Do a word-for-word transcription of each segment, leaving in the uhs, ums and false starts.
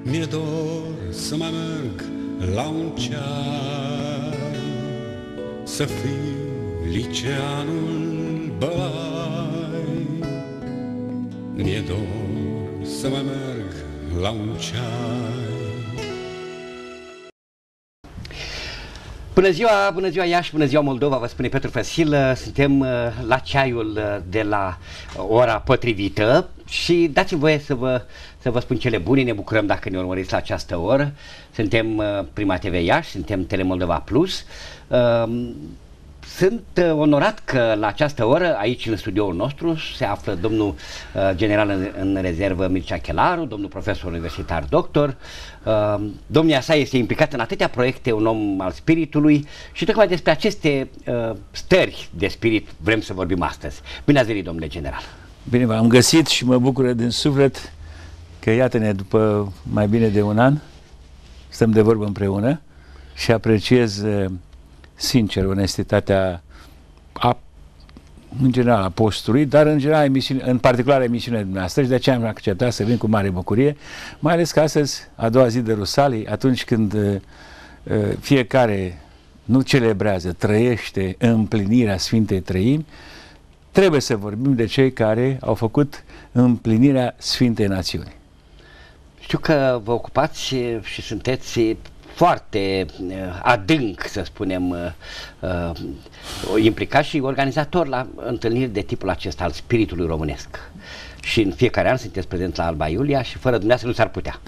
Mi-e dor să mai merg la un ceai, să fiu liceanul Bălai. Mi-e dor să mai merg la un ceai. Bună ziua, bună ziua Iași, bună ziua Moldova, vă spune Petru Făsil. Suntem la ceaiul de la ora potrivită și dați-mi voie să vă, să vă spun cele bune. Ne bucurăm dacă ne urmăriți la această oră. Suntem Prima T V Iași, suntem Telemoldova Plus. Sunt onorat că la această oră, aici în studioul nostru, se află domnul uh, general în, în rezervă Mircea Chelaru, domnul profesor universitar doctor. Uh, domnia sa este implicat în atâtea proiecte, un om al spiritului și tocmai despre aceste uh, stări de spirit vrem să vorbim astăzi. Bine ați venit, domnule general! Bine v-am găsit și mă bucură din suflet că iată-ne după mai bine de un an, stăm de vorbă împreună și apreciez sincer onestitatea a, în general a postului, dar în general emisiune, în particular emisiunea dumneavoastră și de aceea am acceptat să vin cu mare bucurie, mai ales că astăzi, a doua zi de Rusalii, atunci când uh, fiecare nu celebrează, trăiește împlinirea Sfintei Trăimi, trebuie să vorbim de cei care au făcut împlinirea Sfintei Națiuni. Știu că vă ocupați și sunteți foarte uh, adânc, să spunem, uh, uh, implicat și organizator la întâlniri de tipul acesta al spiritului românesc. Și în fiecare an sunteți prezent la Alba Iulia și fără dumneavoastră nu s-ar putea.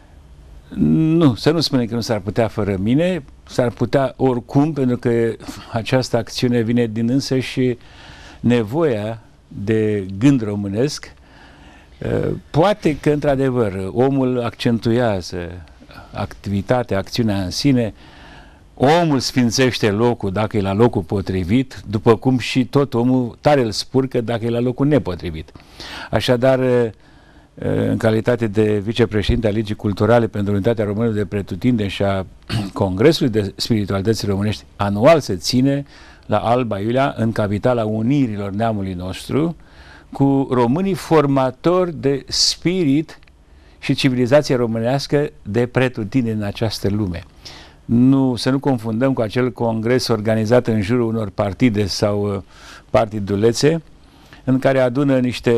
Nu, să nu spunem că nu s-ar putea fără mine, s-ar putea oricum, pentru că această acțiune vine din însă și nevoia de gând românesc. Uh, poate că, într-adevăr, omul accentuează activitatea, acțiunea în sine, omul sfințește locul dacă e la locul potrivit, după cum și tot omul tare îl spurcă dacă e la locul nepotrivit. Așadar, în calitate de vicepreședinte al Ligii Culturale pentru Unitatea Românilor de Pretutindeni și a Congresului de Spiritualități Românești, anual se ține la Alba Iulia, în capitala unirilor neamului nostru, cu românii formatori de spirit și civilizația românească de pretutindeni în această lume. Nu, să nu confundăm cu acel congres organizat în jurul unor partide sau uh, partidulețe, în care adună niște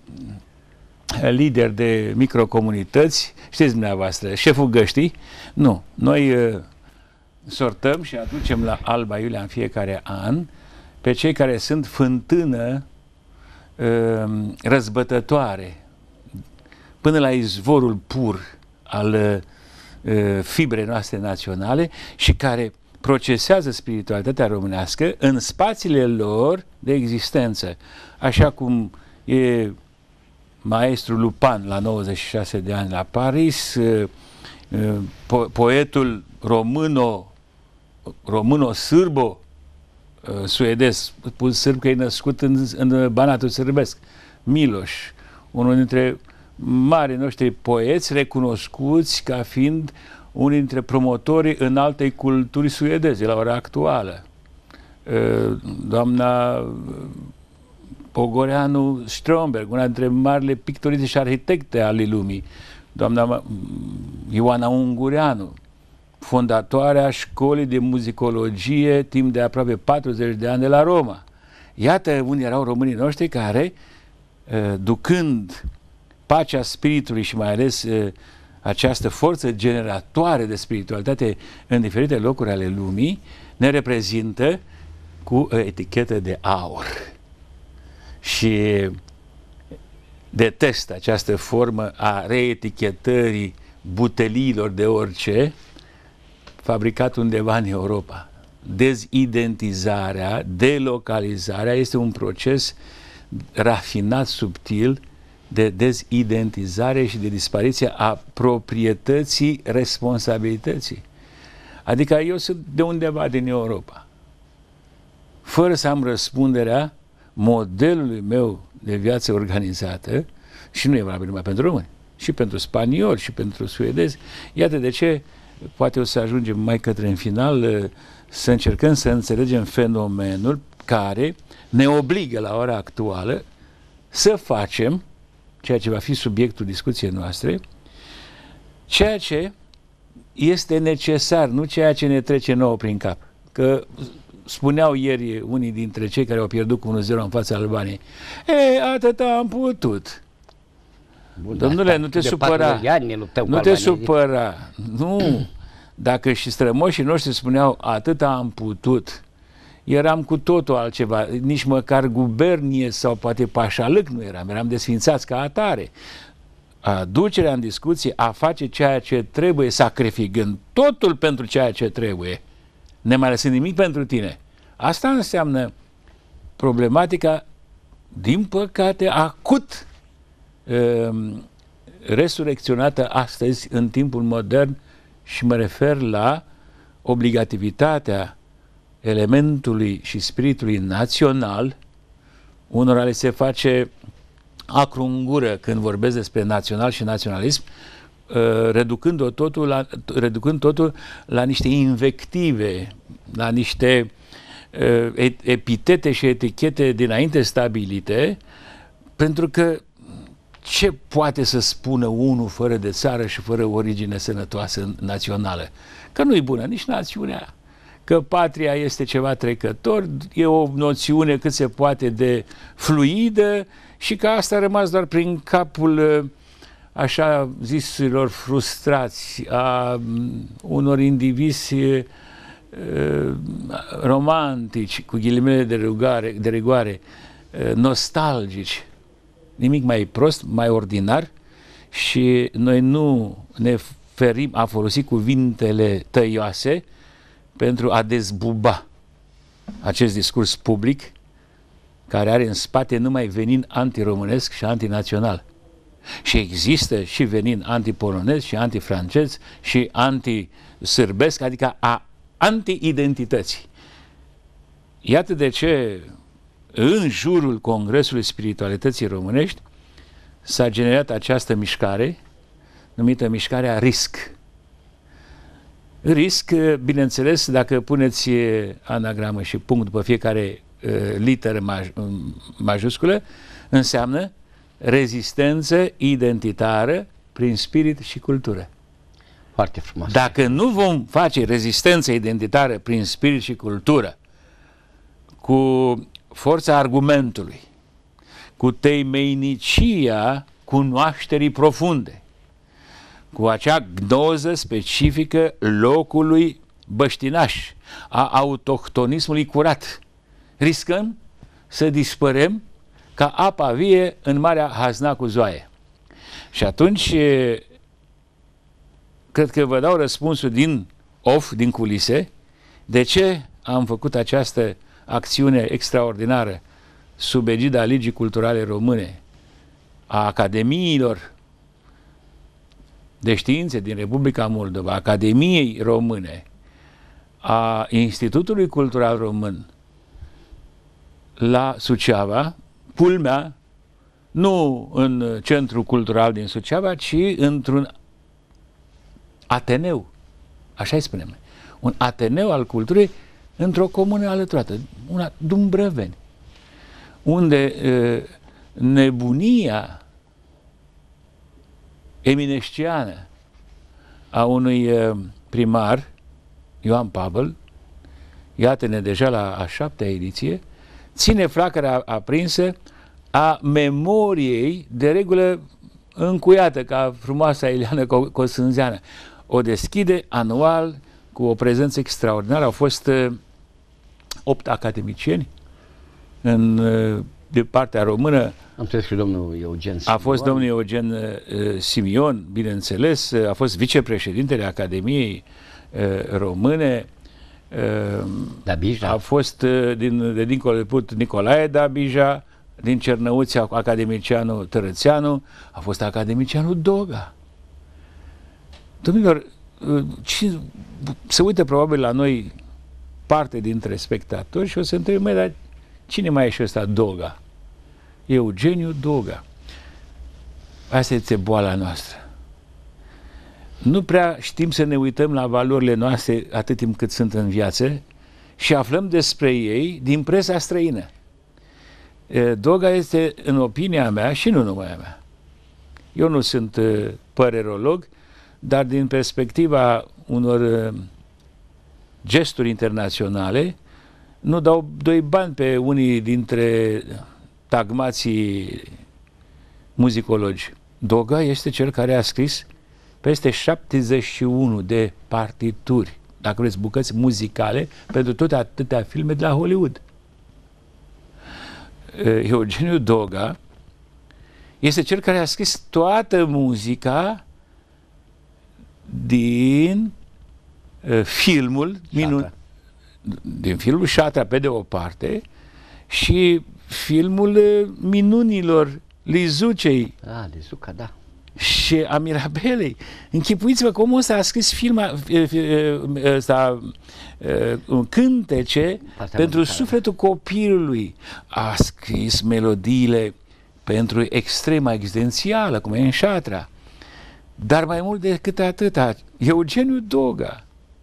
lideri de microcomunități, știți dumneavoastră, șeful găștii. Nu, noi uh, sortăm și aducem la Alba Iulia în fiecare an pe cei care sunt fântână uh, răzbătătoare până la izvorul pur al uh, fibrei noastre naționale și care procesează spiritualitatea românească în spațiile lor de existență. Așa cum e maestrul Lupan la nouăzeci și șase de ani la Paris, uh, uh, po poetul româno, româno-sârbo, uh, suedez, spun sârb că e născut în, în Banatul Sârbesc, Miloș, unul dintre mari noștri poeți recunoscuți ca fiind unii dintre promotorii înaltei culturi suedeze la ora actuală. Doamna Pogoreanu Stromberg, una dintre marile pictorițe și arhitecte ale lumii, doamna Ioana Ungureanu, fondatoarea școlii de muzicologie timp de aproape patruzeci de ani de la Roma. Iată unde erau românii noștri care, ducând pacea spiritului și mai ales uh, această forță generatoare de spiritualitate în diferite locuri ale lumii, ne reprezintă cu o etichetă de aur. Și detest această formă a reetichetării buteliilor de orice fabricat undeva în Europa. Dezidentizarea, delocalizarea este un proces rafinat, subtil, de dezidentizare și de dispariție a proprietății responsabilității. Adică eu sunt de undeva din Europa, fără să am răspunderea modelului meu de viață organizată, și nu e valabil numai pentru români, și pentru spanioli, și pentru suedezi. Iată de ce poate o să ajungem mai către în final să încercăm să înțelegem fenomenul care ne obligă la ora actuală să facem ceea ce va fi subiectul discuției noastre, ceea ce este necesar, nu ceea ce ne trece nouă prin cap. Că spuneau ieri unii dintre cei care au pierdut cu unu zero în fața Albaniei, e, atâta am putut. Bun, Domnule, nu te supăra, nu te supăra, nu, dacă și strămoșii noștri spuneau atâta am putut, eram cu totul altceva, nici măcar gubernie sau poate pașalâc nu eram, eram desfințați ca atare. Aducerea în discuție, a face ceea ce trebuie, sacrificând totul pentru ceea ce trebuie, ne mai lăsând nimic pentru tine. Asta înseamnă problematica, din păcate, acut um, resurecționată astăzi în timpul modern, și mă refer la obligativitatea elementului și spiritului național. Unora le se face acru în gură când vorbesc despre național și naționalism, reducând totul la, reducând totul la niște invective, la niște epitete și etichete dinainte stabilite, pentru că ce poate să spună unul fără de țară și fără origine sănătoasă națională? Că nu-i bună nici națiunea, că patria este ceva trecător, e o noțiune cât se poate de fluidă și că asta a rămas doar prin capul așa zisilor frustrați a unor indivizi uh, romantici, cu ghilimele de, rugare, de rigoare, uh, nostalgici, nimic mai prost, mai ordinar, și noi nu ne ferim a folosi cuvintele tăioase pentru a dezbuba acest discurs public care are în spate numai venin antiromânesc și antinațional. Și există și venin antipolonez și antifrancez și antisârbesc, adică a anti-identității. Iată de ce în jurul Congresului Spiritualității Românești s-a generat această mișcare numită mișcarea RISC. RISC, bineînțeles, dacă puneți anagramă și punct după fiecare uh, literă maj majusculă, înseamnă rezistență identitară prin spirit și cultură. Foarte frumos. Dacă nu vom face rezistență identitară prin spirit și cultură, cu forța argumentului, cu temeinicia cunoașterii profunde, cu acea gnoză specifică locului băștinaș, a autohtonismului curat, riscăm să dispărem ca apa vie în Marea Haznacu-Zoaie. Și atunci cred că vă dau răspunsul din off, din culise, de ce am făcut această acțiune extraordinară sub egida Ligii Culturale Române, a Academiilor de Științe din Republica Moldova, Academiei Române, a Institutului Cultural Român la Suceava, culmea, nu în centrul cultural din Suceava, ci într-un ateneu, așa-i spunem, un ateneu al culturii într-o comună alăturată, una Dumbrăveni, unde e, nebunia eminesciană a unui e, primar, Ioan Pavel, iată-ne deja la a șaptea ediție, ține flacăra aprinsă a memoriei, de regulă încuiată ca frumoasa Ileana Cosânzeană. O deschide anual cu o prezență extraordinară. Au fost uh, opt academicieni în, uh, de partea română. Am înțeles și domnul Eugen Simion. A fost domnul Eugen uh, Simion, bineînțeles, a fost vicepreședintele Academiei uh, Române. Dabija. A fost din, de dincolo de Put Nicolae Dabija, din Cernăuți academicianul Tărățeanu, a fost academicianul Doga. Domnilor, se uită probabil la noi parte dintre spectatori și o să întreb, măi, dar cine mai e și ăsta Doga? Eugeniu Doga. Asta este boala noastră. Nu prea știm să ne uităm la valorile noastre atât timp cât sunt în viață și aflăm despre ei din presa străină. Doga este, în opinia mea, și nu numai a mea. Eu nu sunt părerolog, dar din perspectiva unor gesturi internaționale, nu dau doi bani pe unii dintre tagmații muzicologi. Doga este cel care a scris peste șaptezeci și unu de partituri, dacă vreți, bucăți muzicale pentru toate atâtea filme de la Hollywood. Eugeniu Doga este cel care a scris toată muzica din uh, filmul Minun, din filmul Șatra pe de o parte și filmul uh, Minunilor Lizucei. Ah, Lizuca, da. Și a Mirabelei. Închipuiți-vă cum ăsta a scris filma ăsta, cântece Partea pentru muzicală. Sufletul copilului. A scris melodiile pentru extrema existențială, cum e în Șatra. Dar mai mult decât atâta, Eugeniu Doga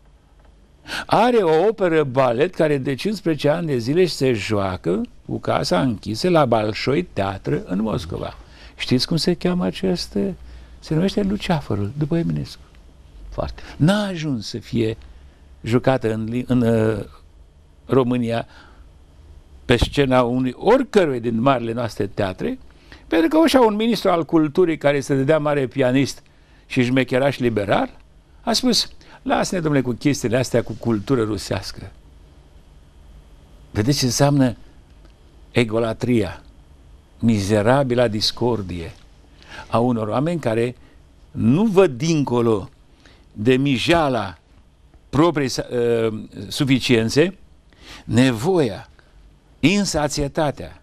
are o operă balet care de cincisprezece ani de zile se joacă cu casa închisă la Balșoi Teatră în Moscova. Știți cum se cheamă aceste? Se numește Luceafărul, după Eminescu. Foarte. N-a ajuns să fie jucată în, în uh, România pe scena unui oricărui din marile noastre teatre, pentru că așa un ministru al culturii care se dădea mare pianist și șmecheraș liberal, a spus, lasă-ne, domnule, cu chestiile astea cu cultură rusească. Vedeți ce înseamnă egolatria, mizerabila discordie a unor oameni care nu văd dincolo de mijala propriei uh, suficiențe nevoia, insațietatea,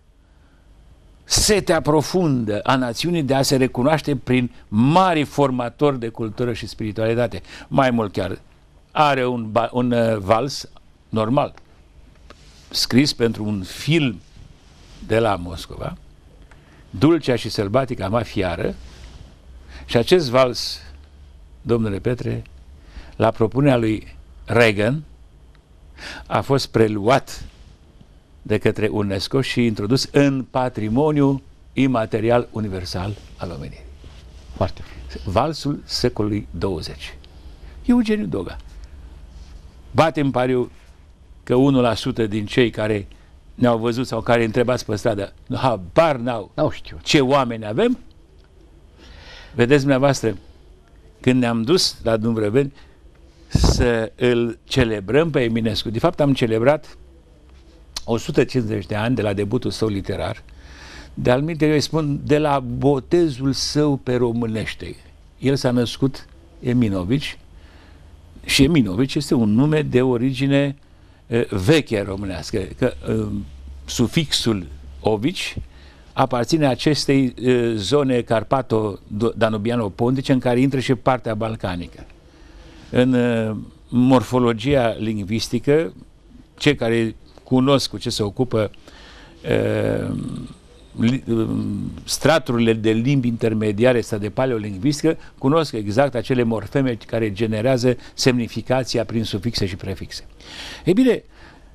setea profundă a națiunii de a se recunoaște prin mari formatori de cultură și spiritualitate. Mai mult chiar, are un, un uh, vals normal, scris pentru un film de la Moscova, Dulcea și sălbatica mafiară, și acest vals, domnule Petre, la propunerea lui Reagan, a fost preluat de către UNESCO și introdus în patrimoniul imaterial universal al omenirii. Foarte. Valsul secolului douăzeci. Eugeniu Doga. Batem pariu că unu la sută din cei care ne-au văzut sau care întrebați pe stradă, habar n-au N-au știu. ce oameni avem. Vedeți dumneavoastră, când ne-am dus la Dumbrăveni să îl celebrăm pe Eminescu, de fapt am celebrat o sută cincizeci de ani de la debutul său literar, de-al minte, eu îi spun, de la botezul său pe românește. El s-a născut Eminovici și Eminovici este un nume de origine uh, veche românească, că uh, sufixul ovici aparține acestei uh, zone carpato-danubiano-pontice în care intră și partea balcanică. În uh, morfologia lingvistică, cei care cunosc cu ce se ocupă uh, li, uh, straturile de limbi intermediare sau de paleolingvistică, cunosc exact acele morfeme care generează semnificația prin sufixe și prefixe. Ei bine,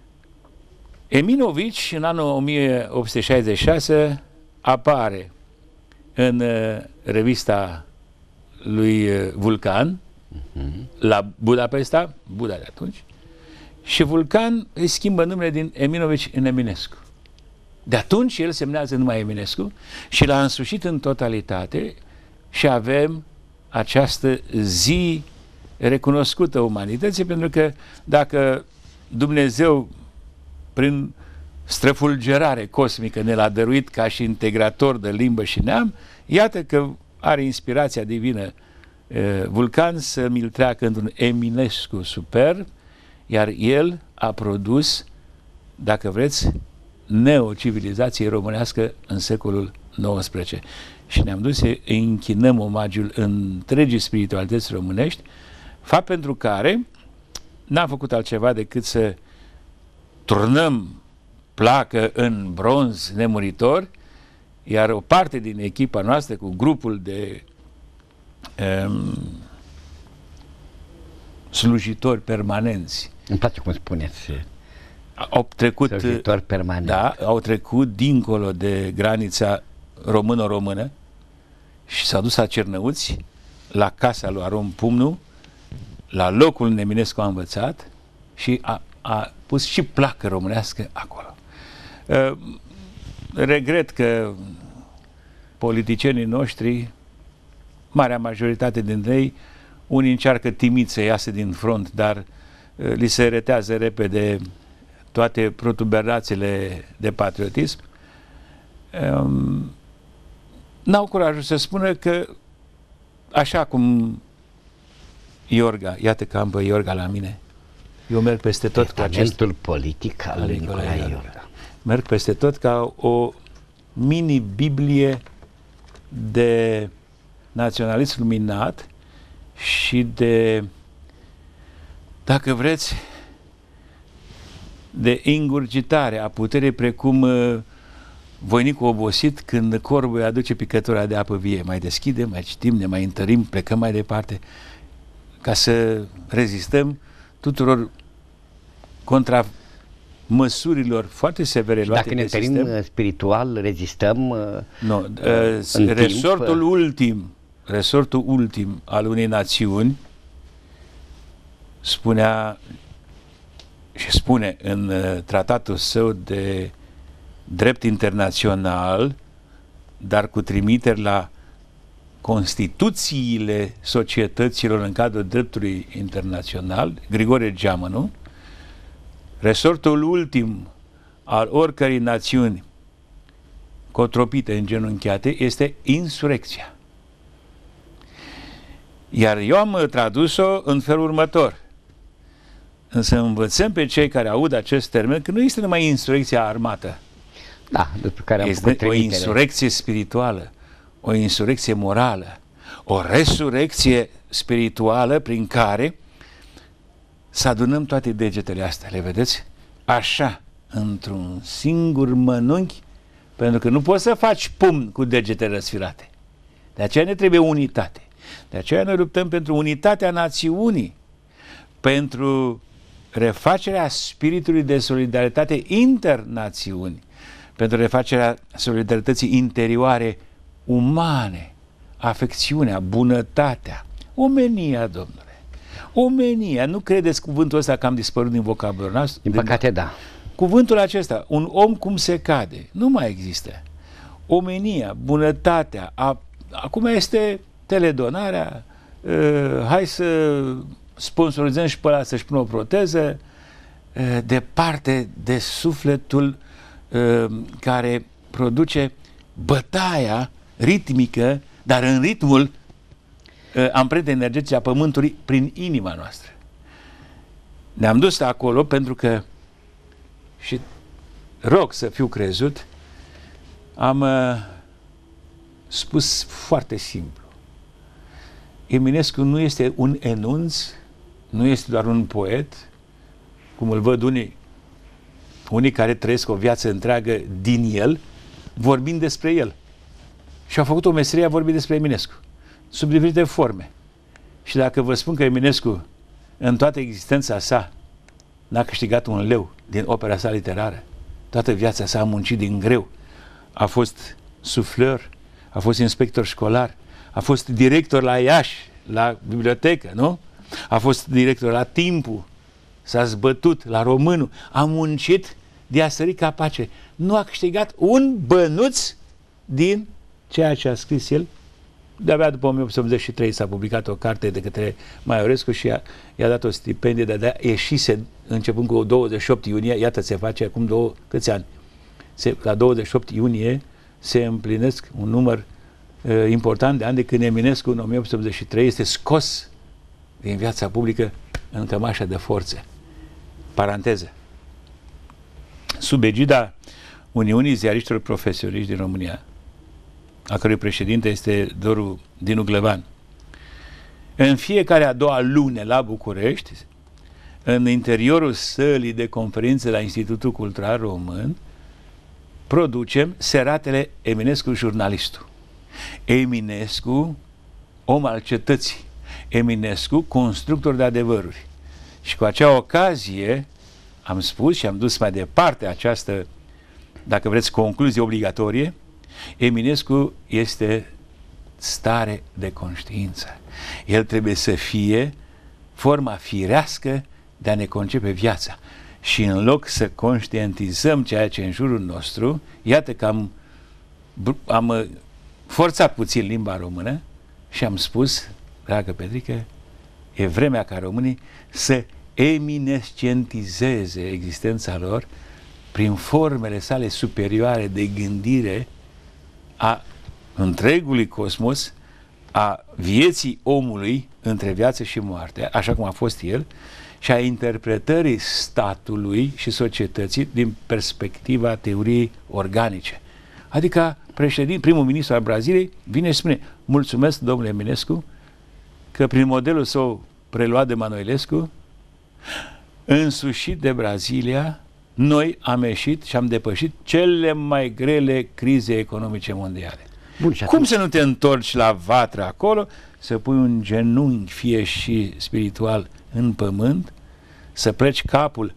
Eminovici, în anul o mie opt sute șaizeci și șase, apare în uh, revista lui uh, Vulcan, uh-huh. la Budapesta, Buda de atunci, și Vulcan îi schimbă numele din Eminovici în Eminescu. De atunci el semnează numai Eminescu și l-a însușit în totalitate și avem această zi recunoscută umanității, pentru că dacă Dumnezeu prin străfulgerare cosmică ne l-a dăruit ca și integrator de limbă și neam, iată că are inspirația divină uh, Vulcan să mi-l treacă într-un Eminescu superb, iar el a produs, dacă vreți, neocivilizație românească în secolul nouăsprezece. Și ne-am dus să închinăm omagiul întregii spiritualități românești, fapt pentru care n-am făcut altceva decât să turnăm placă în bronz nemuritor, iar o parte din echipa noastră cu grupul de um, slujitori permanenți. Îmi place cum spuneți. Au trecut, slujitori permanenți. Da, au trecut dincolo de granița română-română și s-au dus la Cernăuți la casa lui Aron Pumnu, la locul unde Eminescu a învățat și a, a pus și placă românească acolo. Uh, regret că politicienii noștri, marea majoritate dintre ei, unii încearcă timid să iasă din front, dar uh, li se retează repede toate protuberațiile de patriotism. Um, n-au curajul să spună că așa cum Iorga, iată că am pe Iorga la mine, eu merg peste tot cu acest politic al lui Nicolae Iorga. Merg peste tot ca o mini-biblie de naționalism luminat și de, dacă vreți, de ingurgitare a puterii, precum uh, voinicul obosit când corbul aduce picătura de apă vie. Mai deschidem, mai citim, ne mai întărim, plecăm mai departe, ca să rezistăm tuturor contra măsurilor foarte severe luate dacă ne de întărim sistem. spiritual, rezistăm uh, no, uh, resortul timp, ultim resortul ultim al unei națiuni spunea și spune în uh, tratatul său de drept internațional, dar cu trimiteri la Constituțiile societăților în cadrul dreptului internațional, Grigore Geamănu, resortul ultim al oricărei națiuni cotropite, îngenunchiate, este insurecția. Iar eu am tradus-o în felul următor. Însă învățăm pe cei care aud acest termen că nu este numai insurecția armată. Da, despre care am este o insurecție spirituală, o insurecție morală, o resurecție spirituală prin care să adunăm toate degetele astea, le vedeți? Așa, într-un singur mănunchi, pentru că nu poți să faci pumn cu degetele răsfirate. De aceea ne trebuie unitate. De aceea noi luptăm pentru unitatea națiunii, pentru refacerea spiritului de solidaritate internațiuni, pentru refacerea solidarității interioare umane, afecțiunea, bunătatea, omenia, domnule. Omenia, nu credeți cuvântul ăsta că am dispărut din vocabularul nostru? Din păcate, da. Cuvântul acesta, un om cum se cade, nu mai există. Omenia, bunătatea, a, acum este teledonarea, uh, hai să sponsorizăm și pe ăla să-și pună o proteză, uh, departe de sufletul uh, care produce bătaia ritmică, dar în ritmul uh, amprente energetice a Pământului prin inima noastră. Ne-am dus acolo pentru că, și rog să fiu crezut, am uh, spus foarte simplu. Eminescu nu este un enunț, nu este doar un poet, cum îl văd unii, unii care trăiesc o viață întreagă din el, vorbind despre el. Și au făcut o meserie a vorbi despre Eminescu, sub diferite forme. Și dacă vă spun că Eminescu, în toată existența sa, n-a câștigat un leu din opera sa literară, toată viața sa a muncit din greu, a fost sufleur, a fost inspector școlar, a fost director la Iași, la bibliotecă, nu? A fost director la Timpul, s-a zbătut la Românul, a muncit de a sări capace. Nu a câștigat un bănuț din ceea ce a scris el. De-abia după o mie opt sute optzeci și trei s-a publicat o carte de către Maiorescu și i-a, i-a dat o stipendie, de de-a ieșise începând cu douăzeci și opt iunie, iată se face acum două, câți ani? Se, la douăzeci și opt iunie se împlinesc un număr uh, important de ani de când Eminescu în o mie opt sute optzeci și trei este scos din viața publică în cămașa de forțe. Paranteză. Sub egida Uniunii Ziariștilor Profesioniști din România, a cărui președinte este Doru Dinu Glăvan, în fiecare a doua lune la București, în interiorul sălii de conferințe la Institutul Cultural Român, producem seratele Eminescu Jurnalistul. Eminescu, om al cetății. Eminescu, constructor de adevăruri. Și cu acea ocazie am spus și am dus mai departe această, dacă vreți, concluzie obligatorie. Eminescu este stare de conștiință. El trebuie să fie forma firească de a ne concepe viața. Și în loc să conștientizăm ceea ce e în jurul nostru, iată că am, am forțat puțin limba română și am spus, dragă Petrică, e vremea ca românii să eminescentizeze existența lor prin formele sale superioare de gândire a întregului cosmos, a vieții omului între viață și moarte, așa cum a fost el, și a interpretării statului și societății din perspectiva teoriei organice. Adică președinte, primul ministru al Braziliei vine și spune: mulțumesc, domnule Eminescu, că prin modelul său preluat de Manoilescu, însușit de Brazilia, noi am ieșit și am depășit cele mai grele crize economice mondiale. Bun, Cum să nu te întorci la vatră acolo, să pui un genunchi, fie și spiritual, în pământ, să pleci capul,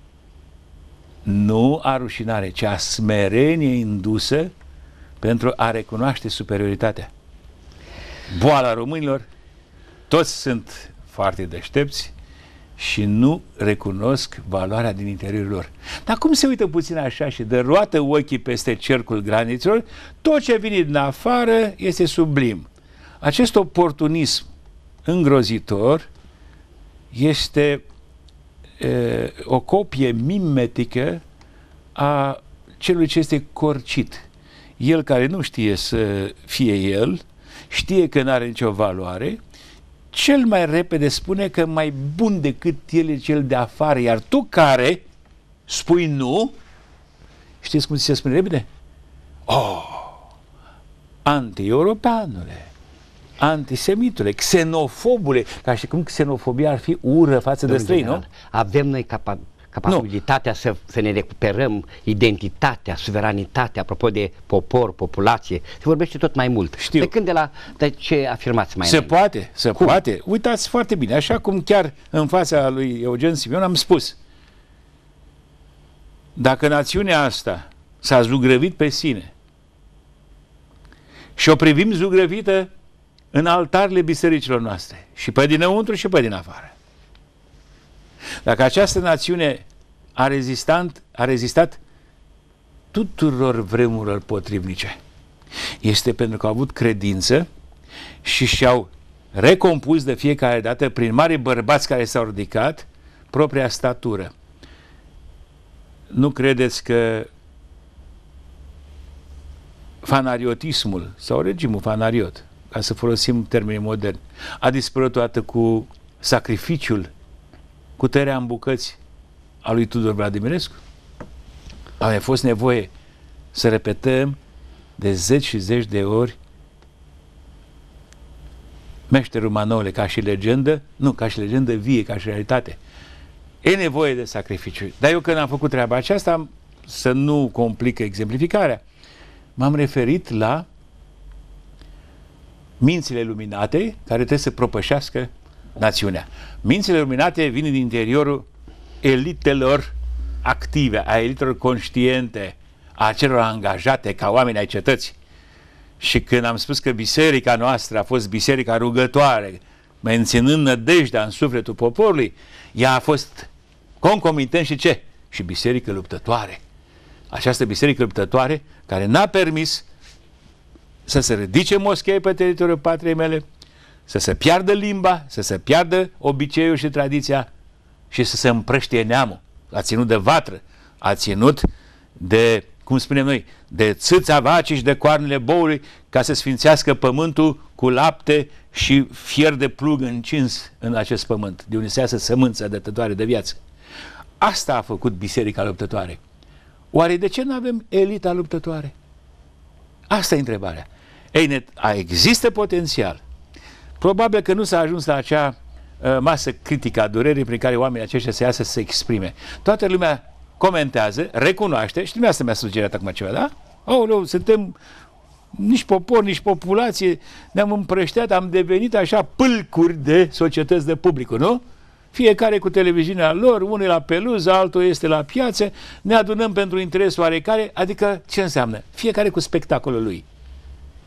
nu a rușinare, ci a smerenie indusă pentru a recunoaște superioritatea. Boala românilor, toți sunt foarte deștepți și nu recunosc valoarea din interiorul lor. Dar cum se uită puțin așa și dă roată ochii peste cercul granițelor, tot ce vine din afară este sublim. Acest oportunism îngrozitor este e, o copie mimetică a celui ce este corcit. El care nu știe să fie el, știe că nu are nicio valoare, cel mai repede spune că mai bun decât el e cel de afară, iar tu care spui nu, știți cum se spune repede? Oh, anti-europeanule, antisemitule, xenofobule, ca și cum xenofobia ar fi ură față de străini, nu? Avem noi capa capabilitatea să, să ne recuperăm identitatea, suveranitatea, apropo de popor, populație. Se vorbește tot mai mult. Știu. De când de la de ce afirmați mai Se înainte? poate, se cum? poate. Uitați foarte bine, așa cum chiar în fața lui Eugen Simion am spus. Dacă națiunea asta s-a zugrăvit pe sine și o privim zugrăvită în altarele bisericilor noastre, și pe dinăuntru și pe din afară, dacă această națiune a rezistat, a rezistat tuturor vremurilor potrivnice, este pentru că au avut credință și și-au recompus de fiecare dată, prin mari bărbați care s-au ridicat, propria statură. Nu credeți că fanariotismul sau regimul fanariot, ca să folosim termeni moderni, a dispărut toată cu sacrificiul, cu tăierea în bucăți a lui Tudor Vladimirescu? A mai fost nevoie să repetăm de zeci și zeci de ori Meșterul Manole ca și legendă, nu, ca și legendă vie, ca și realitate. E nevoie de sacrificiu. Dar eu când am făcut treaba aceasta, să nu complică exemplificarea, m-am referit la mințile luminate care trebuie să propășească națiunea. Mințile luminate vin din interiorul elitelor active, a elitelor conștiente, a celor angajate ca oameni ai cetății. Și când am spus că biserica noastră a fost biserica rugătoare, menținând nădejdea în sufletul poporului, ea a fost concomitent și ce? Și biserică luptătoare. Această biserică luptătoare care n-a permis să se ridice moschei pe teritoriul patriei mele, să se piardă limba, să se piardă obiceiul și tradiția și să se împrăștie neamul. A ținut de vatră, a ținut de, cum spunem noi, de țâța vacii și de coarnele boului, ca să sfințească pământul cu lapte și fier de plug încins în acest pământ, de unde se iasă sămânța dătătoare de viață. Asta a făcut biserica luptătoare. Oare de ce nu avem elita luptătoare? Asta e întrebarea. Ei, net, a, există potențial. Probabil că nu s-a ajuns la acea uh, masă critică a durerii prin care oamenii aceștia se iasă să se exprime. Toată lumea comentează, recunoaște, și dumneavoastră mi-a sugerat acum ceva, da? Aoleu, suntem nici popor, nici populație, ne-am împrășteat, am devenit așa pâlcuri de societăți de publicul, nu? Fiecare cu televiziunea lor, unul e la peluză, altul este la piață, ne adunăm pentru interes oarecare, adică ce înseamnă? Fiecare cu spectacolul lui.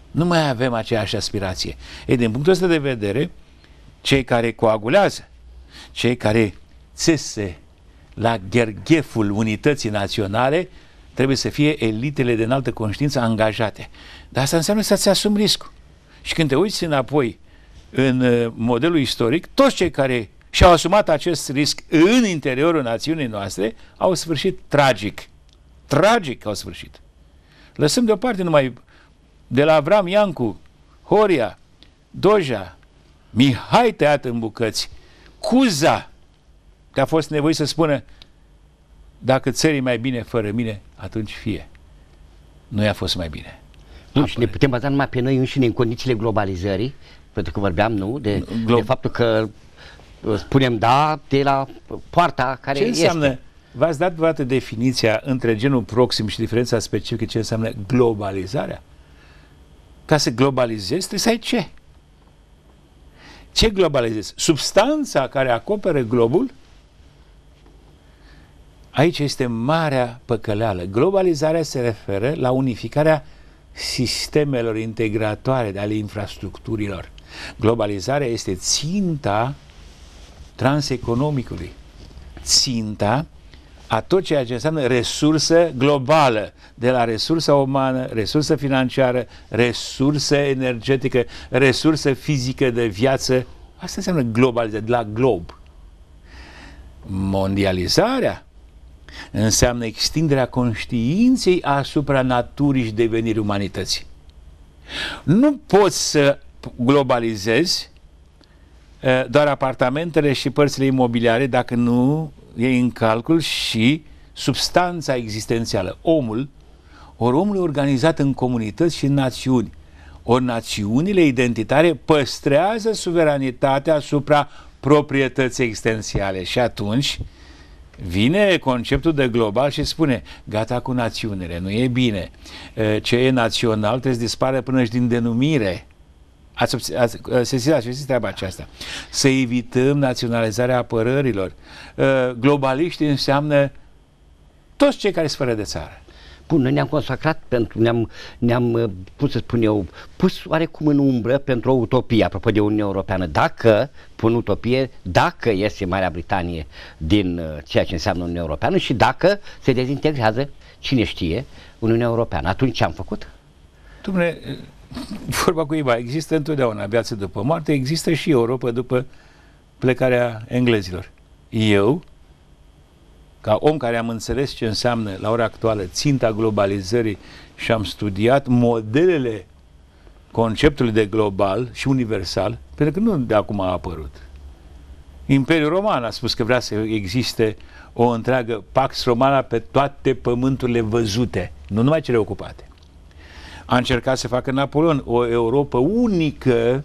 Nu mai avem aceeași aspirație. Ei, din punctul ăsta de vedere, cei care coagulează, cei care țese la ghergheful unității naționale, trebuie să fie elitele de înaltă conștiință angajate. Dar asta înseamnă să-ți asumi riscul. Și când te uiți înapoi în modelul istoric, toți cei care și-au asumat acest risc în interiorul națiunii noastre au sfârșit tragic. Tragic au sfârșit. Lăsăm deoparte numai de la Avram Iancu, Horia, Doja, Mihai tăiat în bucăți, Cuza, că a fost nevoie să spună: dacă țării mai bine fără mine, atunci fie. Nu i-a fost mai bine. Nu, și ne putem baza numai pe noi înșine în condițiile globalizării, pentru că vorbeam, nu, de, Glo de faptul că spunem da de la poarta care ce este. Înseamnă, v-ați dat vreodată definiția între genul proxim și diferența specifică, ce înseamnă globalizarea? Ca să globalizezi, trebuie să ai ce? Ce globalizezi? Substanța care acoperă globul? Aici este marea păcăleală. Globalizarea se referă la unificarea sistemelor integratoare ale infrastructurilor. Globalizarea este ținta transeconomicului, ținta a tot ceea ce înseamnă resursă globală, de la resursă umană, resursă financiară, resursă energetică, resursă fizică de viață. Asta înseamnă globalizare, de la glob. Mondializarea înseamnă extinderea conștiinței asupra naturii și devenirii umanității. Nu poți să globalizezi doar apartamentele și părțile imobiliare dacă nu iei în calcul și substanța existențială, omul. Ori omul e organizat în comunități și în națiuni. Ori națiunile identitare păstrează suveranitatea asupra proprietății existențiale și atunci vine conceptul de global și spune: gata cu națiunile, nu e bine. Ce e național trebuie să dispară până și din denumire. Ați, ați sesizat și treaba aceasta. Să evităm naționalizarea apărărilor. Globaliști înseamnă toți cei care sunt fără de țară. Bun, noi ne-am consacrat pentru, ne-am, ne-am, cum să spun eu, pus oarecum în umbră pentru o utopie, apropo de Uniunea Europeană. Dacă, pun utopie, dacă iese Marea Britanie din uh, ceea ce înseamnă Uniunea Europeană și dacă se dezintegrează, cine știe, Uniunea Europeană. Atunci ce am făcut? Dumne, vorba cuiva, există întotdeauna viață după moarte, există și Europa după plecarea englezilor. Eu, ca om care am înțeles ce înseamnă la ora actuală ținta globalizării și am studiat modelele conceptului de global și universal, pentru că nu de acum a apărut. Imperiul Roman a spus că vrea să existe o întreagă Pax Romana pe toate pământurile văzute, nu numai cele ocupate. A încercat să facă Napoleon o Europa unică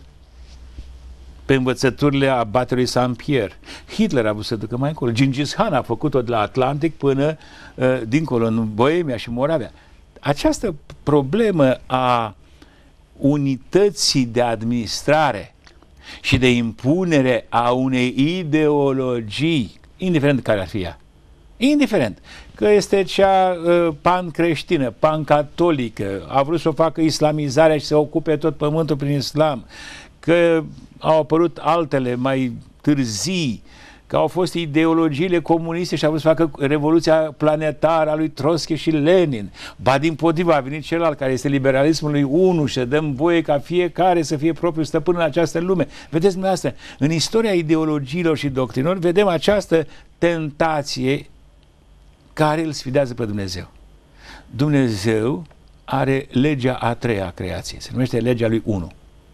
pe învățăturile abaterului Saint-Pierre. Hitler a vrut să ducă mai încolo. Gengis Khan a făcut-o de la Atlantic până uh, dincolo, în Boemia și Moravia. Această problemă a unității de administrare și de impunere a unei ideologii, indiferent care ar fi ea, indiferent că este cea uh, pan-creștină, pan-catolică, a vrut să o facă islamizarea și să ocupe tot pământul prin islam, că au apărut altele mai târzii, că au fost ideologiile comuniste și au vrut să facă revoluția planetară a lui Trotsky și Lenin. Ba dimpotrivă a venit celălalt care este liberalismul lui unu și să dăm voie ca fiecare să fie propriul stăpân în această lume. Vedeți dumneavoastră, în istoria ideologiilor și doctrinilor vedem această tentație care îl sfidează pe Dumnezeu. Dumnezeu are legea a treia a creației, se numește legea lui unu,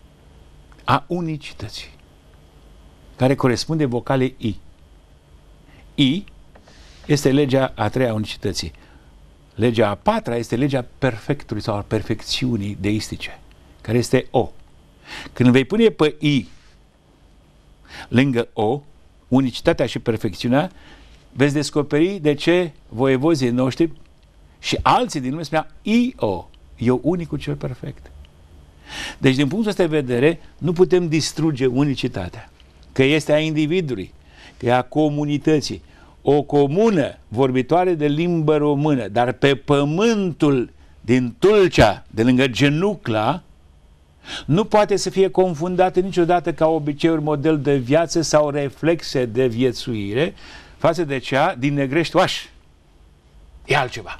a unicității, care corespunde vocalei I. I este legea a treia a unicității. Legea a patra este legea perfectului sau a perfecțiunii deistice, care este O. Când vei pune pe I lângă O, unicitatea și perfecțiunea, veți descoperi de ce voievozii noștri și alții din lume spunea I-O, eu unicul cel perfect. Deci, din punctul ăsta de vedere, nu putem distruge unicitatea, că este a individului, că e a comunității. O comună vorbitoare de limbă română, dar pe pământul din Tulcea, de lângă Genucla, Nu poate să fie confundată niciodată ca obiceiuri, model de viață sau reflexe de viețuire față de cea din negrești oași. E altceva.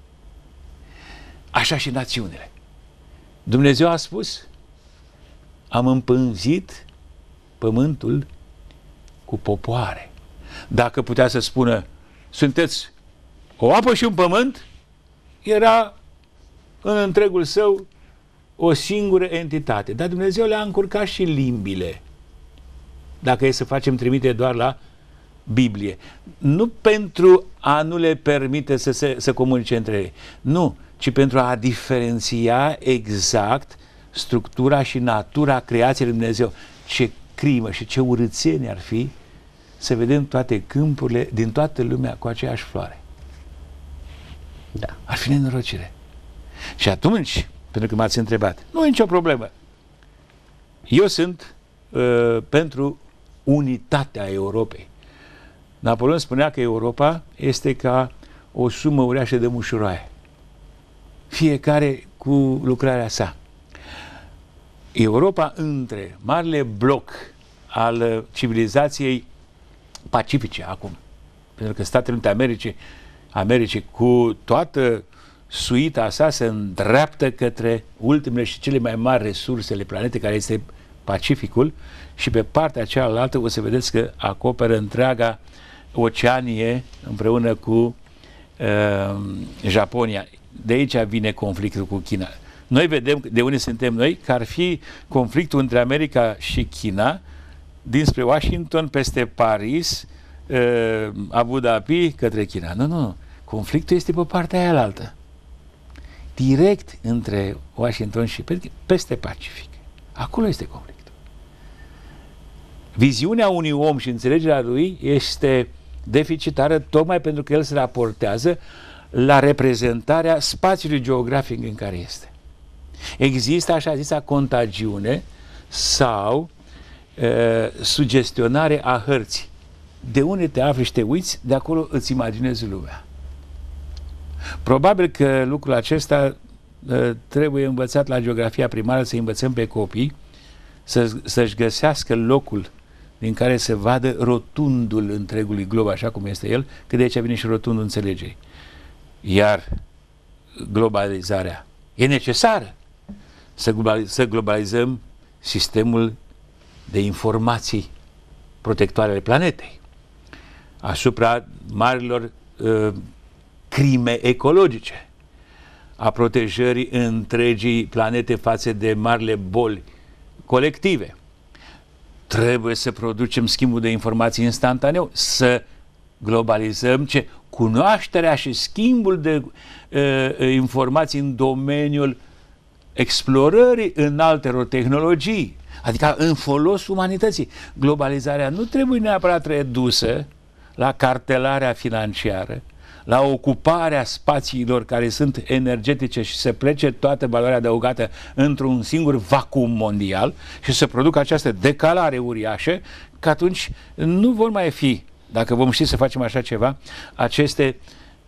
Așa și națiunile. Dumnezeu a spus: am împânzit pământul cu popoare. Dacă putea să spună: sunteți o apă și un pământ, era în întregul său o singură entitate. Dar Dumnezeu le-a încurcat și limbile, dacă e să facem trimite doar la Biblie. Nu pentru a nu le permite să, se, să comunice între ei, nu, ci pentru a diferenția exact structura și natura creației lui Dumnezeu. Ce crimă și ce urâțenie ar fi să vedem toate câmpurile din toată lumea cu aceeași floare. Da. Ar fi nenorocire. Și atunci, pentru că m-ați întrebat, nu e nicio problemă. Eu sunt uh, pentru unitatea Europei. Napoleon spunea că Europa este ca o sumă uriașă de mușuroaie, fiecare cu lucrarea sa. Europa, între marele bloc al civilizației pacifice acum, pentru că Statele Unite Americii, Americii cu toată suita sa se îndreaptă către ultimele și cele mai mari resursele planetei, care este Pacificul, și pe partea cealaltă o să vedeți că acoperă întreaga oceanie împreună cu uh, Japonia. De aici vine conflictul cu China. Noi vedem de unde suntem noi, că ar fi conflictul între America și China, dinspre Washington, peste Paris, uh, Abu Dhabi, către China. Nu, nu. Conflictul este pe partea aia altă. Direct între Washington și peste Pacific. Acolo este conflictul. Viziunea unui om și înțelegerea lui este deficitară tocmai pentru că el se raportează la reprezentarea spațiului geografic în care este. Există așa zisa contagiune sau e, sugestionare a hărții. De unde te afli și te uiți, de acolo îți imaginezi lumea. Probabil că lucrul acesta e, trebuie învățat la geografia primară, să învățăm pe copii să, să-și găsească locul din care se vadă rotundul întregului glob, așa cum este el, că de aici vine și rotundul înțelegerii. Iar globalizarea e necesară să, globaliz să globalizăm sistemul de informații protectoare ale planetei asupra marilor uh, crime ecologice, a protejării întregii planete față de marile boli colective. Trebuie să producem schimbul de informații instantaneu, să globalizăm ce? Cunoașterea și schimbul de uh, informații în domeniul explorării înaltelor tehnologii, adică în folosul umanității. Globalizarea nu trebuie neapărat redusă la cartelarea financiară, la ocuparea spațiilor care sunt energetice și să plece toată valoarea adăugată într-un singur vacuum mondial și să producă această decalare uriașă, că atunci nu vor mai fi, dacă vom ști să facem așa ceva, aceste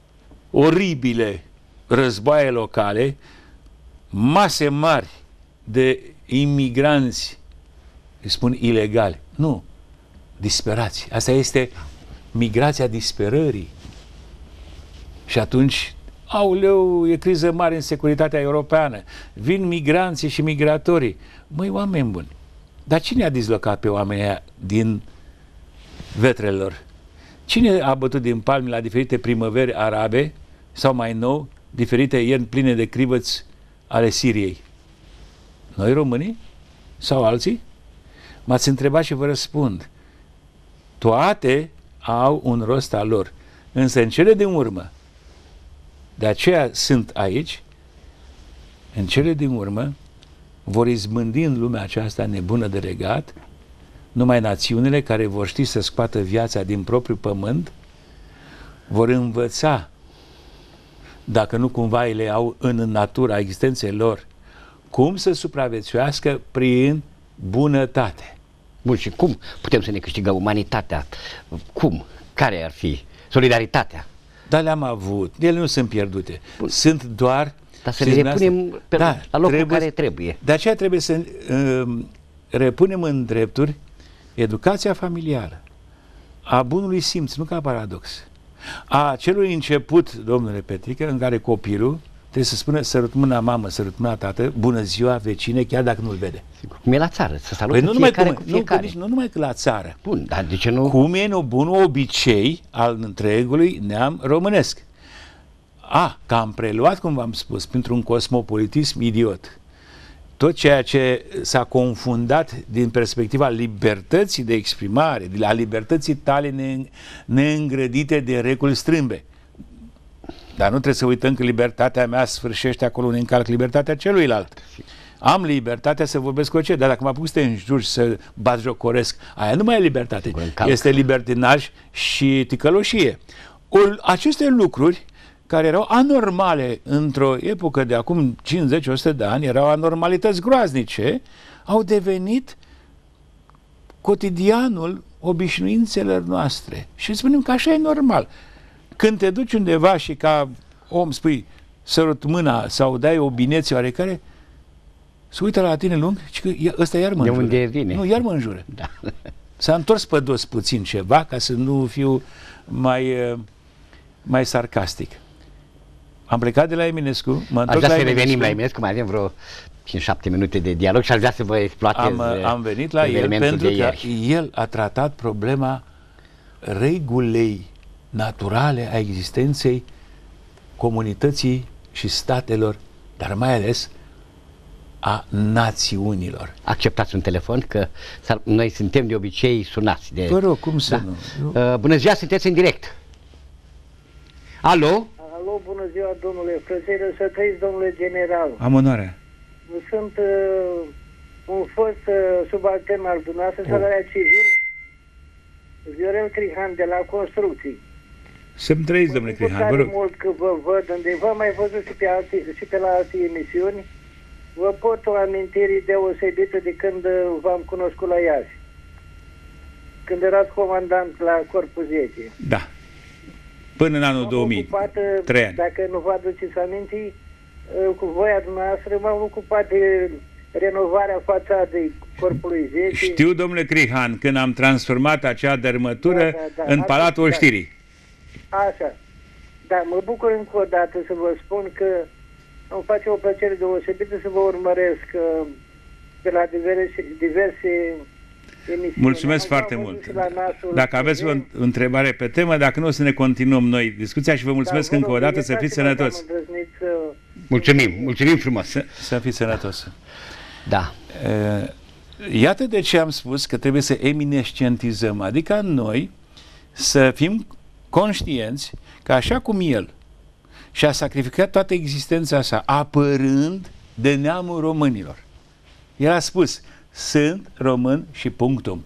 oribile războaie locale, mase mari de imigranți, îi spun ilegali, nu, disperați. Asta este migrația disperării. Și atunci, auleu, e criză mare în securitatea europeană, vin migranții și migratorii. Măi, oameni buni, dar cine a dislocat pe oamenii aia din vetrelor? Cine a bătut din palme la diferite primăveri arabe sau mai nou, diferite ierni pline de crivăți ale Siriei? Noi românii? Sau alții? M-ați întrebat și vă răspund. Toate au un rost al lor. Însă în cele din urmă, de aceea sunt aici, în cele din urmă vor izbândi în lumea aceasta nebună de regat numai națiunile care vor ști să scoată viața din propriul pământ, vor învăța, dacă nu cumva le au în natura existenței lor, cum să supraviețuiască prin bunătate. Bun, și cum putem să ne câștigăm umanitatea? Cum? Care ar fi? Solidaritatea? Dar le-am avut. Ele nu sunt pierdute. Bun. Sunt doar Dar să le repunem pe, da, la locul trebuie, care trebuie. De aceea trebuie să uh, repunem în drepturi educația familială, a bunului simț, nu ca paradox, a celui început, domnule Petrică, în care copilul trebuie să spună sărut mâna mamă, sărut mâna tată, bună ziua vecine, chiar dacă nu-l vede. Sigur. Cum e la țară, să salută Păi nu fiecare numai, cu fiecare. Nu, nu numai că la țară. Bun, dar de ce nu? Cum e un bun obicei al întregului neam românesc. A, că am preluat, cum v-am spus, pentru un cosmopolitism idiot, tot ceea ce s-a confundat din perspectiva libertății de exprimare, a libertății tale ne neîngrădite de reguli strâmbe. Dar nu trebuie să uităm că libertatea mea sfârșește acolo unde încalc libertatea celuilalt. Am libertatea să vorbesc cu orice, dar dacă mă apuc să te înjuri și să batjocoresc, aia nu mai e libertate. Este libertinaj și ticăloșie. Or, aceste lucruri care erau anormale într-o epocă de acum cincizeci o sută de ani, erau anormalități groaznice, au devenit cotidianul obișnuințelor noastre. Și spunem că așa e normal. Când te duci undeva și ca om spui sărut mâna sau dai o bineție oarecare, se uită la tine lung și că ăsta iar mă înjură. De unde vine? Nu, iar mă înjură. Da. S-a întors pe dos puțin ceva ca să nu fiu mai, mai sarcastic. Am plecat de la Eminescu, mă întorc la Eminescu. Aș vrea să Eminescu. revenim la Eminescu, mai avem vreo cinci șapte minute de dialog și aș vrea să vă exploatez Am, am venit la el pentru că ieri. el a tratat problema regulei naturale a existenței comunității și statelor, dar mai ales a națiunilor. Acceptați un telefon, că noi suntem de obicei sunați. De... Vă rog, cum să da. nu? Uh, bună ziua, sunteți în direct. Alo? Alo, bună ziua, domnule Frățeiră, să trăiți, domnule general. Am onoarea. Sunt uh, un fost uh, subaltern al dumneavoastră, oh. Salarea civil, Viorel Crihan, de la Construcții. Să-mi trăiți, domnule Crihan, vă rog. Mult că vă văd undeva, mai văzut și pe, alte, și pe la alte emisiuni. Vă pot o amintire deosebită de când v-am cunoscut la Iași. Când erați comandant la Corpul zece. Da. Până în anul două mii. Ocupat, trei ani. Dacă nu vă aduceți aminte, cu voia dumneavoastră m-am ocupat de renovarea fațadei Corpului zece. Știu, domnule Crihan, când am transformat acea dărmătură da, da, da. în Palatul da. Oștirii. Așa. Da, mă bucur încă o dată să vă spun că îmi face o plăcere deosebită să vă urmăresc pe la diverse, diverse emisiuni. Mulțumesc am foarte mult. Dacă aveți o întrebare pe temă, dacă nu, o să ne continuăm noi discuția și vă mulțumesc da, încă o dată, să fiți sănătoși. Mulțumim, mulțumim frumos. Să, să fiți sănătoși. Da. Iată de ce am spus că trebuie să eminescentizăm, adică noi să fim conștienți că așa cum el și-a sacrificat toată existența sa apărând de neamul românilor. El a spus, sunt român și punctum.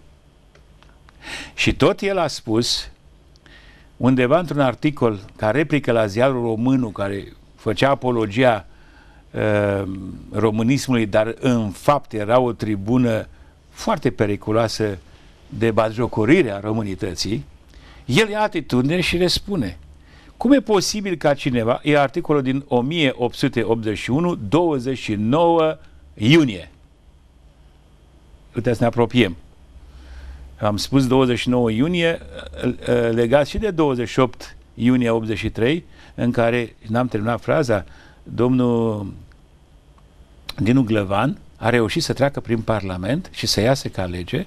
Și tot el a spus, undeva într-un articol, ca replică la ziarul Românul, care făcea apologia uh, românismului, dar în fapt era o tribună foarte periculoasă de batjocorire a românității, el ia atitudine și le spune: cum e posibil ca cineva, e articolul din o mie opt sute optzeci și unu, douăzeci și nouă iunie. Uite, să ne apropiem. Am spus douăzeci și nouă iunie, legat și de douăzeci și opt iunie optzeci și trei, în care, n-am terminat fraza, domnul Dinu Glăvan a reușit să treacă prin Parlament și să iasă ca lege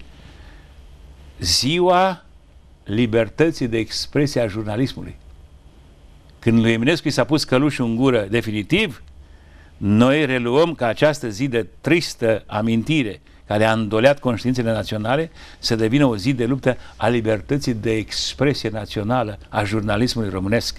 ziua libertății de expresie a jurnalismului. Când lui Eminescu i s-a pus călușul în gură definitiv, noi reluăm ca această zi de tristă amintire care a îndoleat conștiințele naționale să devină o zi de luptă a libertății de expresie națională a jurnalismului românesc.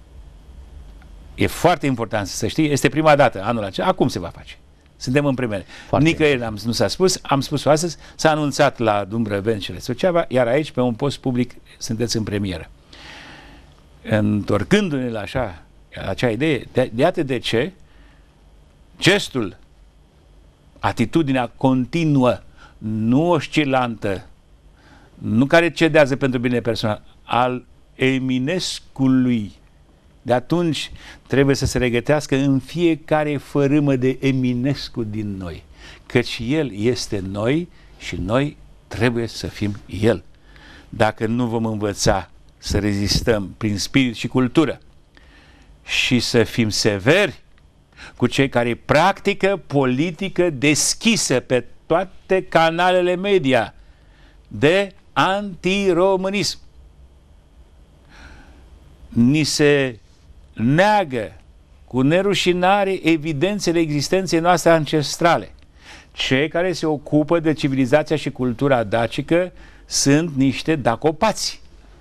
E foarte important să știi, este prima dată anul acesta, acum se va face. Suntem în premiere. Nicăieri am, nu s-a spus, am spus-o astăzi, s-a anunțat la Dumbrăveni și la Suceava, iar aici, pe un post public, sunteți în premieră. Întorcându-ne la așa, la acea idee, de, de iată de ce gestul, atitudinea continuă, nu oscilantă, nu care cedează pentru bine personal, al Eminescului de atunci trebuie să se regătească în fiecare fărâmă de Eminescu din noi, căci el este noi și noi trebuie să fim el. Dacă nu vom învăța să rezistăm prin spirit și cultură și să fim severi cu cei care practică politică deschisă pe toate canalele media de antiromânism, ni se neagă cu nerușinare evidențele existenței noastre ancestrale. Cei care se ocupă de civilizația și cultura dacică sunt niște dacopați.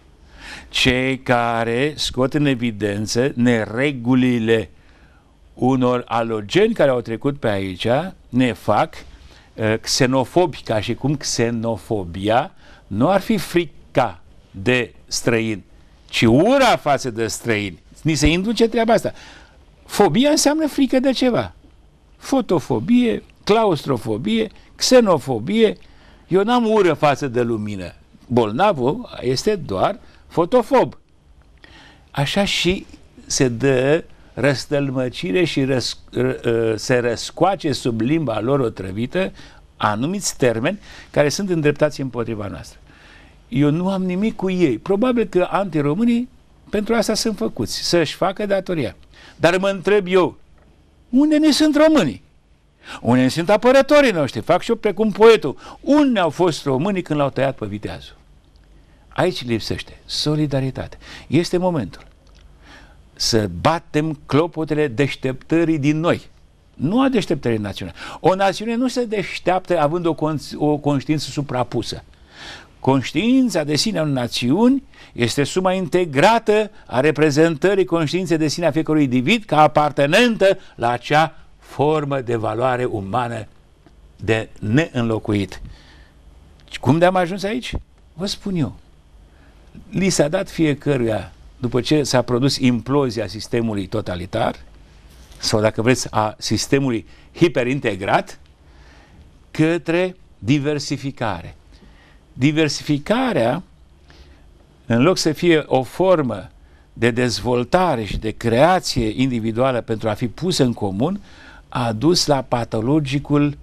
Cei care scot în evidență neregulile unor alogeni care au trecut pe aici ne fac uh, xenofobi, ca și cum xenofobia nu ar fi frica de străini, ci ura față de străini. Ni se induce treaba asta. Fobia înseamnă frică de ceva. Fotofobie, claustrofobie, xenofobie. Eu n-am ură față de lumină. Bolnavul este doar fotofob. Așa și se dă răstălmăcire și răs, ră, se răscoace sub limba lor otrăvită anumiți termeni care sunt îndreptați împotriva noastră. Eu nu am nimic cu ei. Probabil că antiromânii pentru asta sunt făcuți, să-și facă datoria. Dar mă întreb eu, unde ne sunt românii? Unde ne sunt apărătorii noștri? Fac și eu precum poetul. Unde au fost românii când l-au tăiat pe viteazul? Aici lipsește solidaritate. Este momentul să batem clopotele deșteptării din noi. Nu a deșteptării naționale. O națiune nu se deșteaptă având o, con- o conștiință suprapusă. Conștiința de sine a unei națiuni este suma integrată a reprezentării conștiinței de sine a fiecărui individ ca apartenentă la acea formă de valoare umană de neînlocuit. Cum de am ajuns aici? Vă spun eu. Li s-a dat fiecăruia, după ce s-a produs implozia sistemului totalitar, sau dacă vreți a sistemului hiperintegrat, către diversificare. Diversificarea, în loc să fie o formă de dezvoltare și de creație individuală pentru a fi pusă în comun, a dus la patologicul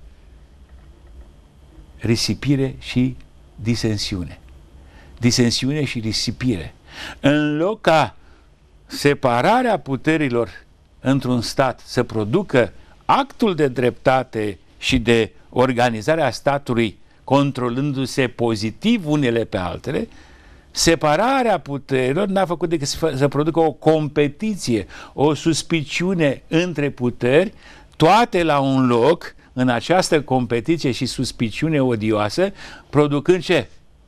risipire și disensiune. Disensiune și risipire. În loc ca separarea puterilor într-un stat să producă actul de dreptate și de organizare a statului controlându-se pozitiv unele pe altele, separarea puterilor n-a făcut decât să, să producă o competiție, o suspiciune între puteri, toate la un loc, în această competiție și suspiciune odioasă, producând ce?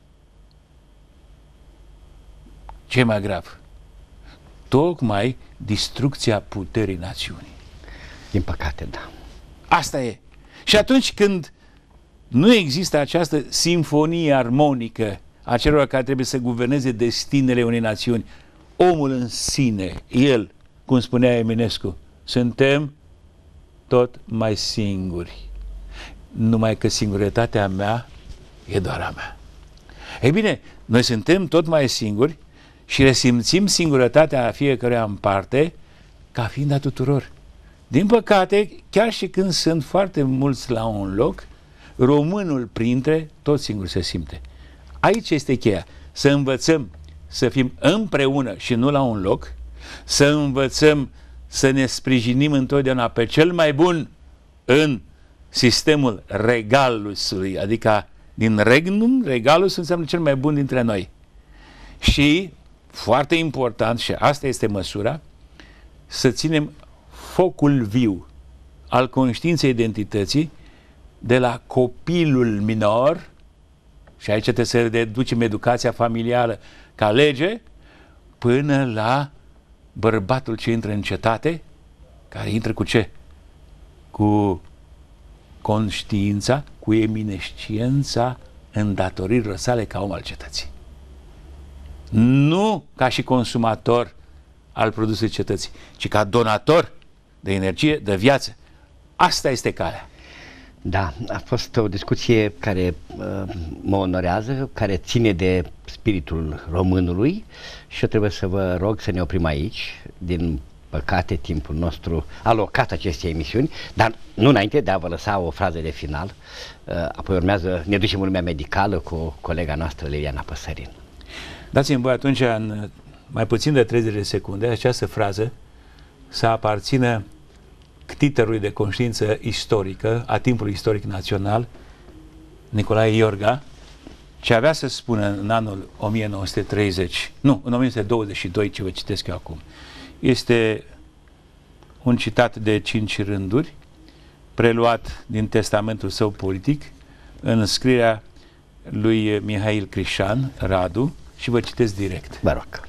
Ce mai grav? Tocmai distrucția puterii națiunii. Din păcate, da. Asta e. Și atunci când nu există această simfonie armonică a celor care trebuie să guverneze destinele unei națiuni, omul în sine, el, cum spunea Eminescu, suntem tot mai singuri. Numai că singurătatea mea e doar a mea. Ei bine, noi suntem tot mai singuri și resimțim singurătatea fiecăruia în parte ca fiind a tuturor. Din păcate, chiar și când sunt foarte mulți la un loc, românul printre tot singur se simte. Aici este cheia. Să învățăm să fim împreună și nu la un loc, să învățăm să ne sprijinim întotdeauna pe cel mai bun în sistemul regalusului, adică din regnum, regalus înseamnă cel mai bun dintre noi. Și, foarte important, și asta este măsura, să ținem focul viu al conștiinței identității de la copilul minor, și aici trebuie să reducem educația familială ca lege, până la bărbatul ce intră în cetate, care intră cu ce? Cu conștiința, cu eminescența îndatoririlor sale ca om al cetății. Nu ca și consumator al produsului cetății, ci ca donator de energie, de viață. Asta este calea. Da, a fost o discuție care uh, mă onorează, care ține de spiritul românului și eu trebuie să vă rog să ne oprim aici. Din păcate, timpul nostru alocat acestei emisiuni, dar nu înainte de a vă lăsa o frază de final, uh, apoi urmează, ne ducem în lumea medicală cu colega noastră, Liliana Păsărin. Dați-mi voi atunci, în mai puțin de treizeci de secunde, această frază să aparțină ctiterului de conștiință istorică a timpului istoric național, Nicolae Iorga, ce avea să spună în anul o mie nouă sute treizeci, nu, în o mie nouă sute douăzeci și doi, ce vă citesc eu acum. Este un citat de cinci rânduri, preluat din testamentul său politic, în scrierea lui Mihail Crișan, Radu, și vă citesc direct. Vă rog.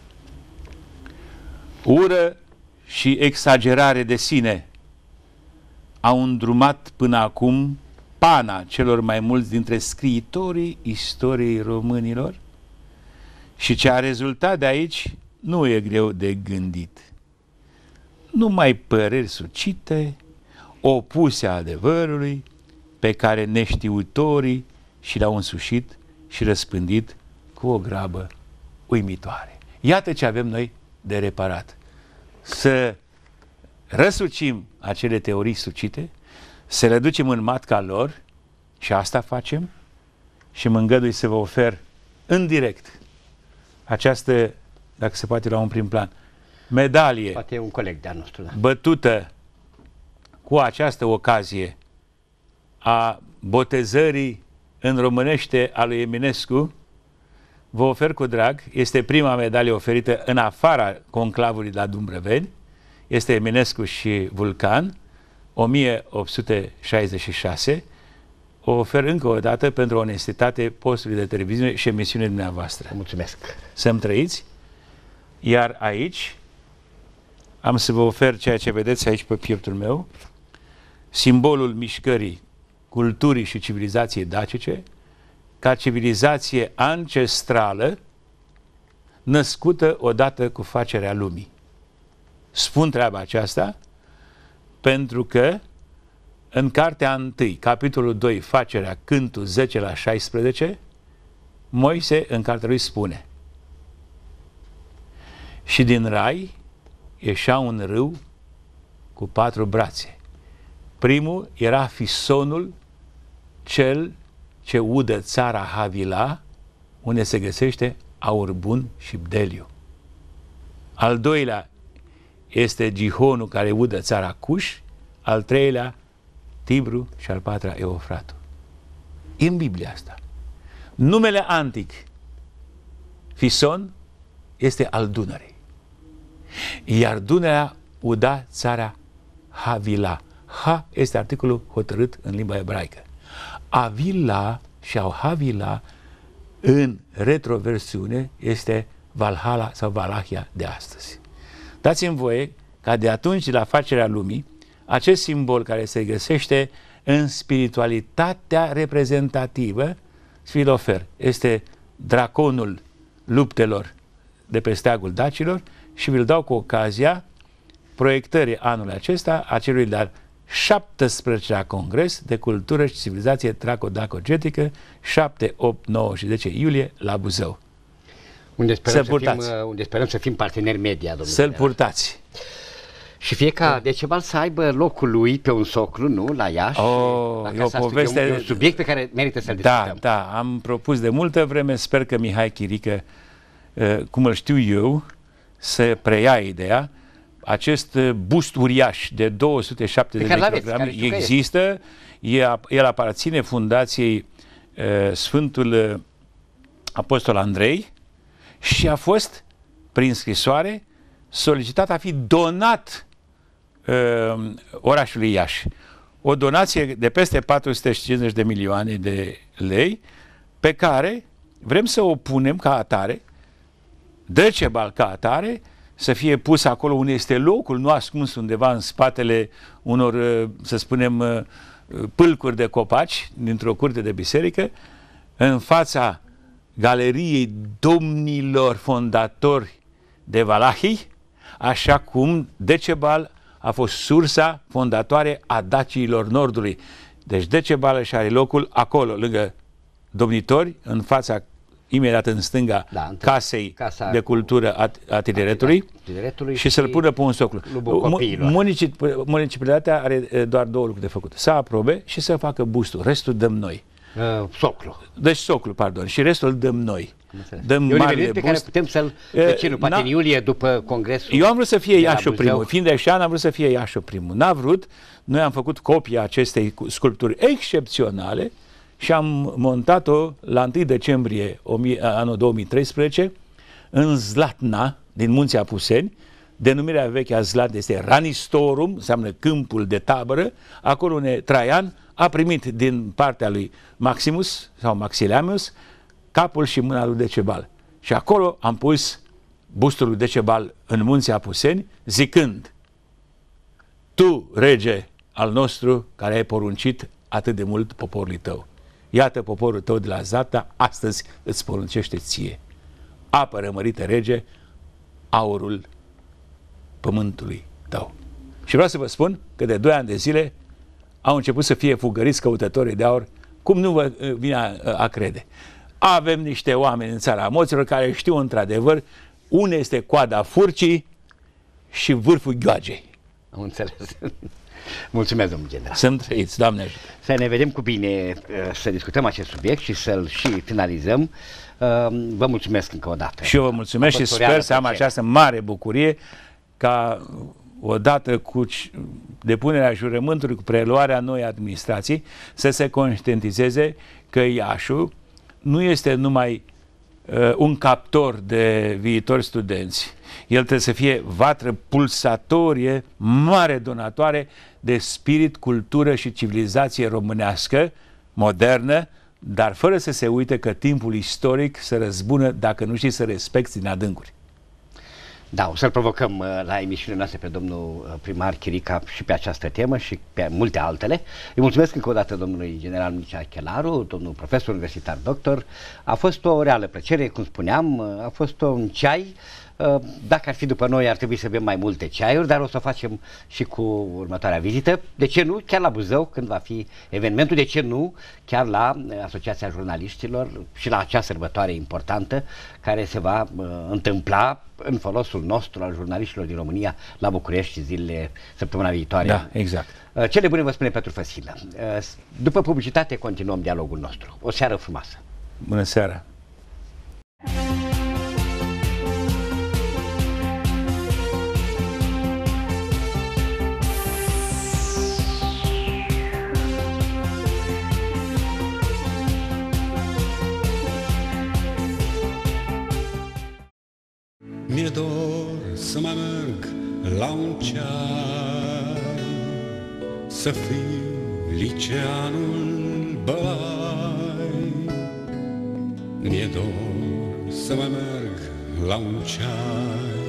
Ură și exagerare de sine au îndrumat până acum pana celor mai mulți dintre scriitorii istoriei românilor și ce a rezultat de aici nu e greu de gândit. Numai păreri sucite, opuse adevărului, pe care neștiutorii și le-au însușit și răspândit cu o grabă uimitoare. Iată ce avem noi de reparat. Să răsucim acele teorii sucite, să le ducem în matca lor și asta facem și mă îngădui să vă ofer în direct această, dacă se poate la un prim plan, medalie Poate un coleg de-al nostru, da. bătută cu această ocazie a botezării în românește a lui Eminescu. Vă ofer cu drag, este prima medalie oferită în afara conclavului la Dumbrăveni, este Eminescu și Vulcan, o mie opt sute șaizeci și șase, o ofer încă o dată pentru onestitate postului de televiziune și emisiunea dumneavoastră. Mulțumesc. Să-mi trăiți, iar aici am să vă ofer ceea ce vedeți aici pe pieptul meu, simbolul mișcării culturii și civilizației dacice, ca civilizație ancestrală născută odată cu facerea lumii. Spun treaba aceasta pentru că în cartea întâi, capitolul doi, facerea, cântul zece la șaisprezece, Moise în cartea lui spune: și din rai ieșea un râu cu patru brațe. Primul era Fisonul, cel ce udă țara Havila, unde se găsește aur bun și bdeliu. Al doilea este Gihonul, care udă țara Cuș, al treilea Tibru și al patrulea Eufratul. E în Biblia asta. Numele antic Fison este al Dunării. Iar Dunărea uda țara Havila. Ha este articolul hotărât în limba ebraică. Avila și Havila în retroversiune este Valhalla sau Valahia de astăzi. Dați-mi voie ca de atunci, de la facerea lumii, acest simbol care se găsește în spiritualitatea reprezentativă, vi-l ofer. Este draconul luptelor de pe steagul dacilor și vi-l dau cu ocazia proiectării anului acesta a celui de-al șaptesprezecelea Congres de Cultură și Civilizație Traco-Dacogetică, șapte, opt, nouă și zece iulie la Buzău. Unde sperăm, Să-l să, fim, unde sperăm să fim parteneri media, domnule. Să-l purtați. Și fie ca Decebal să aibă locul lui pe un soclu, nu? La Iași. Oh, la e o poveste... E un, un subiect pe care merită să-l da, discutăm. Da, am propus de multă vreme, sper că Mihai Chirică, cum îl știu eu, să preia ideea. Acest bust uriaș de două sute șaptezeci de kilograme există, el aparține fundației uh, Sfântul uh, Apostol Andrei și a fost, prin scrisoare, solicitat a fi donat uh, orașului Iași. O donație de peste patru sute cincizeci de milioane de lei, pe care vrem să o punem ca atare, Decebal ca atare, să fie pus acolo unde este locul, nu ascuns undeva în spatele unor, să spunem, pâlcuri de copaci dintr-o curte de biserică, în fața galeriei domnilor fondatori de Valahii, așa cum Decebal a fost sursa fondatoare a Daciilor Nordului. Deci Decebală și are locul acolo, lângă domnitori, în fața, imediat în stânga, da, casei casa de cultură a, a tineretului, tineretului și, și să-l pună pe un soclu. Municip, municipalitatea are doar două lucruri de făcut. Să aprobe și să facă bustul. Restul dăm noi. Uh, soclu. Deci soclu, pardon. Și restul dăm noi. Dăm e un marele eveniment pe bust. care putem să-l deținem, poate în iulie, după congresul. Eu am vrut să fie Iașu primul. Fiind de așa, am vrut să fie Iașu primul. N-a vrut. Noi am făcut copia acestei sculpturi excepționale și am montat-o la întâi decembrie anul două mii treisprezece în Zlatna, din Munții Apuseni. Denumirea veche a Zlatna este Ranistorum, înseamnă câmpul de tabără. Acolo unde Traian a primit din partea lui Maximus sau Maxiliamus capul și mâna lui Decebal. Și acolo am pus bustul lui Decebal în Munții Apuseni, zicând: tu, rege al nostru, care ai poruncit atât de mult poporului tău, iată poporul tău de la Zata, astăzi îți poruncește ție. Apără, mărite rege, aurul pământului tău. Și vreau să vă spun că de doi ani de zile au început să fie fugăriți căutătorii de aur, cum nu vă vine a, a crede. Avem niște oameni în țara moților care știu într-adevăr unde este coada furcii și vârful gheoagei. Am înțeles. Mulțumesc, domnul general. Sunt trăiți, Doamne ajută. Să ne vedem cu bine, să discutăm acest subiect și să-l și finalizăm. Vă mulțumesc încă o dată. Și eu vă mulțumesc și sper să am această mare bucurie ca odată cu depunerea jurământului, cu preluarea noi administrații, să se conștientizeze că Iașu nu este numai uh, un captor de viitori studenți. El trebuie să fie vatră pulsatorie, mare donatoare de spirit, cultură și civilizație românească, modernă, dar fără să se uite că timpul istoric se răzbună dacă nu știi să respecti din adâncuri. Da, o să-l provocăm uh, la emisiunea noastră pe domnul primar Chirica și pe această temă și pe multe altele. Îi mulțumesc încă o dată domnului general Mircea Chelaru, domnul profesor universitar doctor. A fost o reală plăcere, cum spuneam, a fost un ceai. Dacă ar fi după noi, ar trebui să bem mai multe ceaiuri, dar o să o facem și cu următoarea vizită. De ce nu? Chiar la Buzău, când va fi evenimentul, de ce nu? Chiar la Asociația Jurnaliștilor și la acea sărbătoare importantă care se va uh, întâmpla în folosul nostru al jurnaliștilor din România la București zilele săptămâna viitoare. Da, exact. Uh, cele bune vă spune Petru Făsilă. Uh, după publicitate continuăm dialogul nostru. O seară frumoasă! Bună seara! Mi-e dor să mai merg la un ceai, să fiu liceanul Bălai. Mi-e dor să mai merg la un ceai,